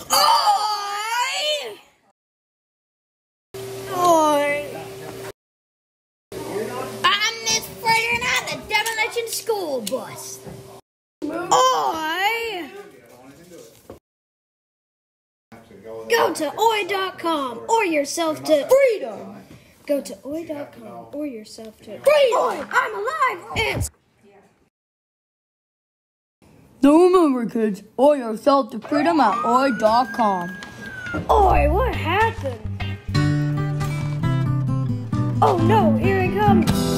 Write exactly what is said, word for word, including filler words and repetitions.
Oi! Oi! I'm Miss Fritter and I'm the demolition school bus. Oi! Go to oi dot com or yourself to freedom. Go to oi dot com or yourself to freedom. Oi, I'm alive. It's Now remember, kids, or yourself to freedom at oi dot com. Oi, what happened? Oh no, here it comes.